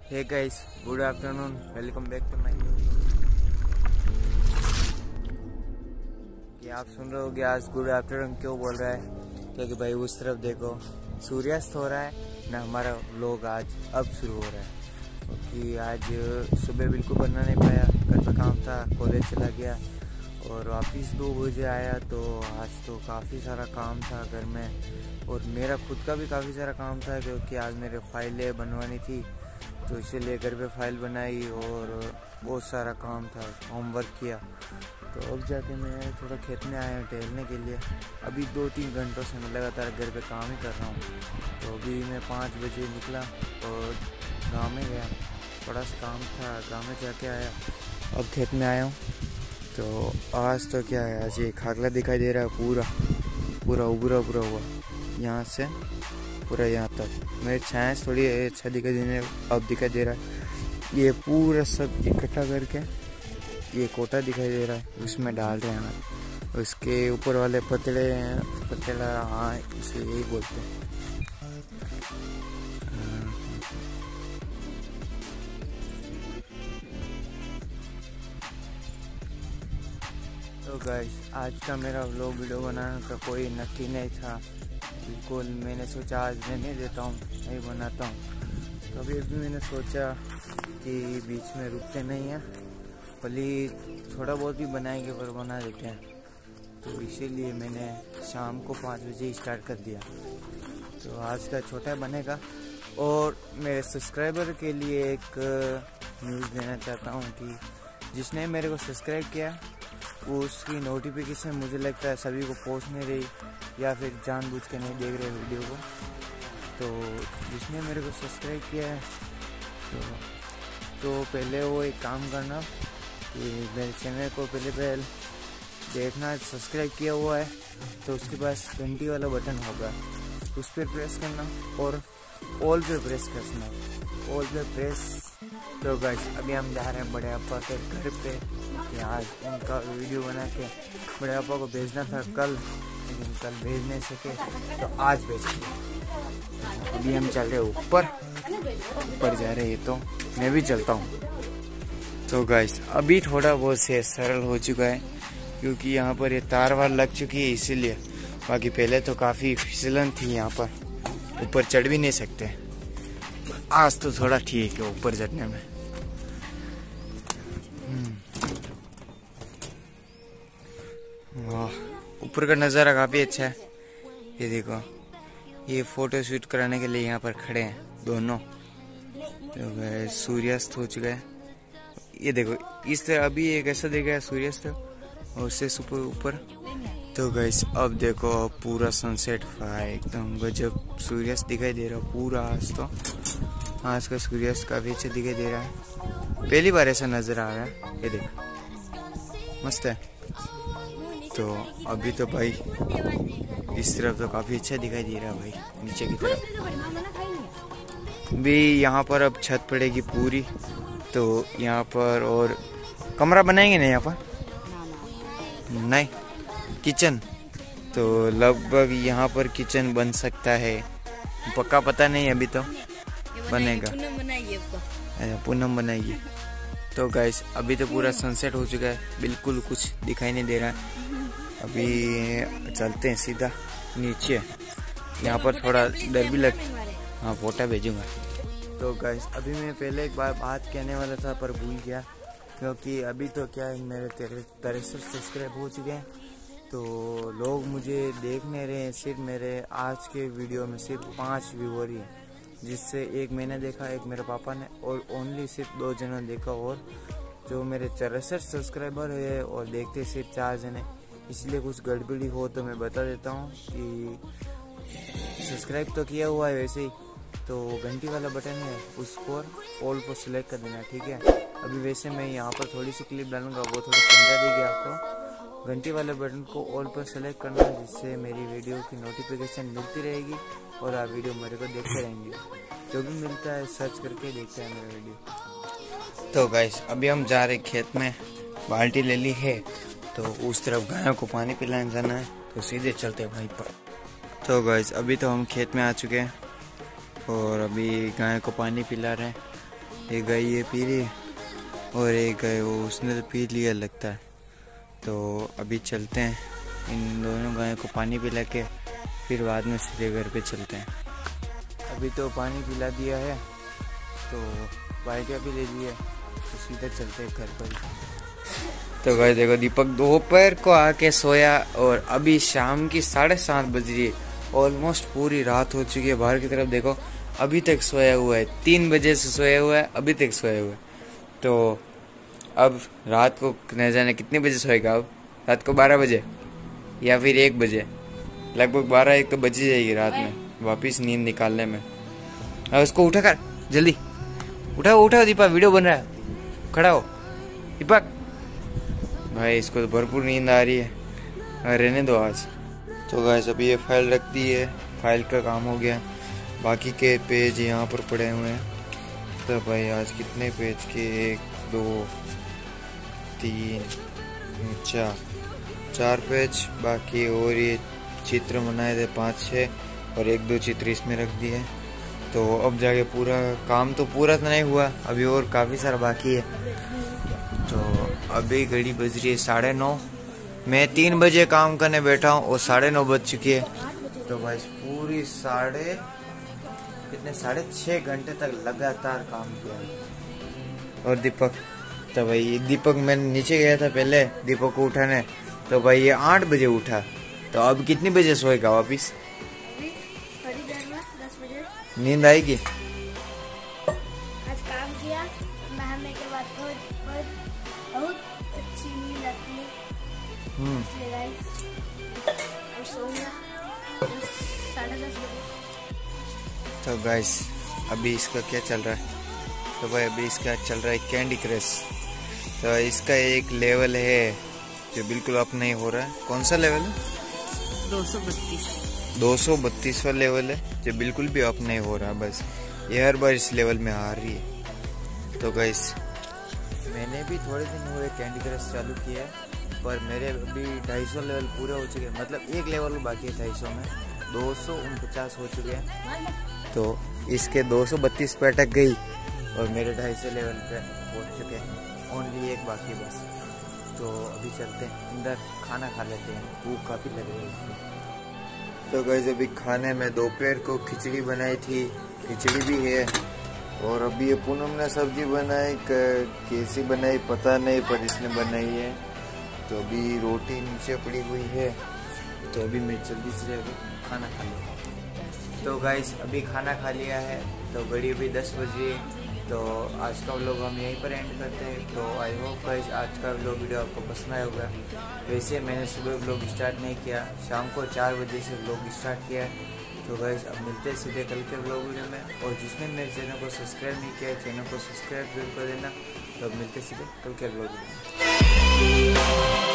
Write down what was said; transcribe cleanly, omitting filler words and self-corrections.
Hey guys, good afternoon, welcome back to my कि आप सुन रहे होगे आज गुड आफ्टरनून क्यों बोल रहा है, क्योंकि भाई उस तरफ देखो सूर्यास्त हो रहा है ना। हमारा व्लॉग आज अब शुरू हो रहा है क्योंकि आज सुबह बिल्कुल बनना नहीं पाया, घर पे काम था, कॉलेज चला गया और वापिस 2 बजे आया। तो आज तो काफ़ी सारा काम था घर में और मेरा खुद का भी काफ़ी सारा काम था क्योंकि आज मेरे फाइलें बनवानी थी, तो इसीलिए घर पे फाइल बनाई और बहुत सारा काम था, होमवर्क किया। तो अब जाके मैं थोड़ा खेत में आया टहलने के लिए। अभी 2-3 घंटों से मैं लगातार घर पे काम ही कर रहा हूँ। तो अभी मैं 5 बजे निकला और गांव में गया, बड़ा सा काम था, गांव में जाके आया, अब खेत में आया हूँ। तो आज तो क्या है, आज ये खागला दिखाई दे रहा है, पूरा उभरा हुआ यहाँ से पूरा यहाँ तक। मेरे छाया थोड़ी अच्छा दिखाई देने अब दिखाई दे रहा है। ये पूरा सब इकट्ठा करके ये कोटा दिखाई दे रहा है, उसमें डाल रहे हैं। उसके ऊपर वाले पतला, हाँ इसे यही बोलते हैं। तो गाइस, आज का मेरा व्लॉग वीडियो बनाने का कोई नक्की नहीं था बिल्कुल। मैंने सोचा आज मैं नहीं देता हूँ, नहीं बनाता हूँ। तो अभी मैंने सोचा कि बीच में रुकते नहीं हैं, भले थोड़ा बहुत भी बनाएंगे पर बना देते हैं। तो इसीलिए मैंने शाम को 5 बजे स्टार्ट कर दिया। तो आज का छोटा बनेगा और मेरे सब्सक्राइबर के लिए एक न्यूज़ देना चाहता हूँ कि जिसने मेरे को सब्सक्राइब किया उसकी नोटिफिकेशन मुझे लगता है सभी को पहुँच नहीं रही, या फिर जानबूझ के नहीं देख रहे वीडियो को। तो जिसने मेरे को सब्सक्राइब किया है तो पहले वो एक काम करना कि मेरे चैनल को पहले देखना, सब्सक्राइब किया हुआ है तो उसके पास घंटी वाला बटन होगा, उस पर प्रेस करना और ऑल पे प्रेस करना, ऑल पे प्रेस। तो गाइस, अभी हम जा रहे हैं बड़े पापा के घर पे कि आज उनका वीडियो बना के बड़े पापा को भेजना था कल, लेकिन कल भेज नहीं सके तो आज भेजेंगे। अभी हम चल रहे ऊपर जा रहे हैं, तो मैं भी चलता हूँ। तो गाइस, अभी थोड़ा बहुत से सरल हो चुका है क्योंकि यहाँ पर ये तार वार लग चुकी है, इसीलिए। बाकी पहले तो काफ़ी फिसलन थी, यहाँ पर ऊपर चढ़ भी नहीं सकते। आज तो थोड़ा ठीक है ऊपर चढ़ने में। वाह, ऊपर का नज़ारा काफ़ी अच्छा है। ये देखो, ये फोटो शूट कराने के लिए यहाँ पर खड़े हैं दोनों। तो सूर्यास्त हो चुका है, ये देखो इस तरह अभी एक ऐसा देखा है सूर्यास्त और उससे ऊपर। तो गाइस, अब देखो पूरा सनसेट हुआ है, एकदम गजब सूर्यास्त दिखाई दे रहा है पूरा। आज का सूर्यास्त काफ़ी अच्छा दिखाई दे रहा है, पहली बार ऐसा नज़र आ रहा है। ये देखो मस्त है। तो अभी तो भाई इस तरफ तो काफ़ी अच्छा दिखाई दे रहा है भाई, नीचे की तरफ भी। यहाँ पर अब छत पड़ेगी पूरी, तो यहाँ पर और कमरा बनाएंगे ना यहाँ पर, नहीं किचन। तो लगभग यहाँ पर किचन बन सकता है, पक्का पता नहीं अभी, तो बनेगा। अच्छा, पूनम बनाएगी। तो गाइस, अभी तो पूरा सनसेट हो चुका है, बिल्कुल कुछ दिखाई नहीं दे रहा है। अभी चलते हैं सीधा नीचे, यहाँ पर थोड़ा डर भी लगता है। हाँ, फोटा भेजूंगा। तो गाइस, अभी मैं पहले एक बात कहने वाला था पर भूल गया, क्योंकि अभी तो क्या है, मेरे 63 सब्सक्राइब हो चुके हैं। तो लोग मुझे देख नहीं रहे हैं, सिर्फ मेरे आज के वीडियो में सिर्फ 5 व्यूअर ही हैं, जिससे एक मैंने देखा, एक मेरे पापा ने, और ओनली सिर्फ 2 जनों ने देखा। और जो मेरे 64 सब्सक्राइबर है और देखते सिर्फ 4 जने, इसलिए कुछ गड़बड़ी हो तो मैं बता देता हूँ कि सब्सक्राइब तो किया हुआ है वैसे ही, तो घंटी वाला बटन है उसको ऑल पर सिलेक्ट कर देना, ठीक है। अभी वैसे मैं यहाँ पर थोड़ी सी क्लिप डालूंगा, वो थोड़ा समझा देगी आपको। घंटी वाले बटन को ऑल पर सेलेक्ट करना, जिससे मेरी वीडियो की नोटिफिकेशन मिलती रहेगी और आप वीडियो मेरे को देखते रहेंगे। जो भी मिलता है सर्च करके देखते हैं मेरा वीडियो। तो गाइस, अभी हम जा रहे खेत में, बाल्टी ले ली है, तो उस तरफ गायों को पानी पिलाने जाना है, तो सीधे चलते हैं वहीं पर। तो गाइस, अभी तो हम खेत में आ चुके हैं और अभी गाय को पानी पिला रहे हैं। एक गाय ये पी रही है और एक गाय वो उसने तो पी लिया लगता है। तो अभी चलते हैं, इन दोनों गायों को पानी पिला के फिर बाद में सीधे घर पे चलते हैं। अभी तो पानी पिला दिया है तो बाइक भी ले ली है, तो सीधे चलते हैं घर पर। तो गाइस देखो, दीपक दोपहर को आके सोया और अभी शाम की 7:30 बज रही है। ऑलमोस्ट पूरी रात हो चुकी है। बाहर की तरफ देखो, अभी तक सोया हुआ है। 3 बजे से सोया हुआ है, अभी तक सोया हुआ है। तो अब रात को न जाने कितने बजे सोएगा। अब रात को 12 बजे या फिर 1 बजे, लगभग 12-1 तो बज ही जाएगी रात में वापिस नींद निकालने में। अब उसको उठा कर, जल्दी उठाओ उठाओ दीपक, वीडियो बन रहा है, खड़ा हो दीपक। भाई इसको तो भरपूर नींद आ रही है, रहने दो आज। तो गाइस अभी ये फाइल रख दी है, फाइल का काम हो गया। बाकी के पेज यहाँ पर पड़े हुए हैं। तो भाई आज कितने पेज के, 1 2 3 4 पेज बाकी, और ये चित्र बनाए थे 5-6 और 1-2 चित्र इसमें रख दिए। तो अब जाके पूरा काम तो पूरा तो नहीं हुआ, अभी और काफ़ी सारा बाकी है। तो अभी घड़ी बज रही है 9:30। मैं 3 बजे काम करने बैठा हूँ और 9:30 बज चुकी है। तो भाई पूरी 6.5 घंटे तक लगातार काम किया है। और दीपक, तो भाई दीपक, मैं नीचे गया था पहले दीपक को उठाने, तो भाई ये 8 बजे उठा। तो अब कितनी बजे सोएगा वापिस? नींद आएगी? आज काम किया, नहाने के बाद बहुत अच्छी नींद आती है। अब सोऊंगा 10:30 बजे। तो गाइस अभी इसका क्या चल रहा है? तो भाई अभी इसका चल रहा है कैंडी क्रश। तो इसका एक लेवल है जो बिल्कुल अप नहीं हो रहा है। कौन सा लेवल है? 232वां लेवल है जो बिल्कुल भी अप नहीं हो रहा। बस ये हर बार इस लेवल में आ रही है। तो गाइस मैंने भी थोड़े दिन हुए कैंडी क्रश चालू किया है, पर मेरे अभी 250 लेवल पूरे हो चुके हैं। मतलब एक लेवल बाकी है 250 में, 249 हो चुके हैं। तो इसके 232 पे अटक गई और मेरे 250 लेवल पे पहुंच चुके हैं। ओनली एक बाकी बस। तो अभी चलते हैं अंदर, खाना खा लेते हैं, भूख काफ़ी लग रही है इसमें। तो गाइस अभी खाने में दोपहर को खिचड़ी बनाई थी, खिचड़ी भी है। और अभी ये पूनम ने सब्जी बनाई, कैसी बनाई पता नहीं, पर इसने बनाई है। तो अभी रोटी नीचे पड़ी हुई है। तो अभी मैं जल्दी से खाना खा लूँगा। तो गाइस अभी खाना खा लिया है, तो घड़ी अभी 10 बजे। तो आज का व्लॉग हम यहीं पर एंड करते हैं। तो आई होप गाइस आज का व्लॉग वीडियो आपको पसंद आया होगा। वैसे मैंने सुबह व्लॉग स्टार्ट नहीं किया, शाम को 4 बजे से व्लॉग स्टार्ट किया है। तो गाइस अब मिलते हैं सीधे कल के व्लॉग वीडियो में। और जिसने मेरे चैनल को सब्सक्राइब नहीं किया है, चैनल को सब्सक्राइब जरूर कर देना। तो अब मिलते हैं सीधे कल के व्लॉग वीडियो में।